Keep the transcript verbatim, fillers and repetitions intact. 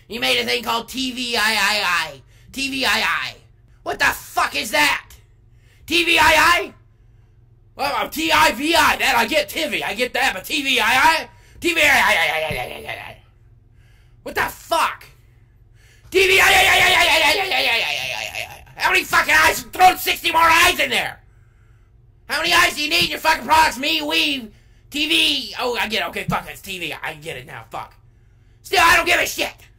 He made a thing called T V I I. T V I I. What the fuck is that? T V I I? Well, T I V I. That I get. T V. I get that. But T V I I? T V I I. What the fuck? T V I I. How many fucking eyes? Throw sixty more eyes in there. How many eyes do you need in your fucking products? Me, we, T V. Oh, I get it. Okay, fuck. It's T V. I get it now. Fuck. Still, I don't give a shit.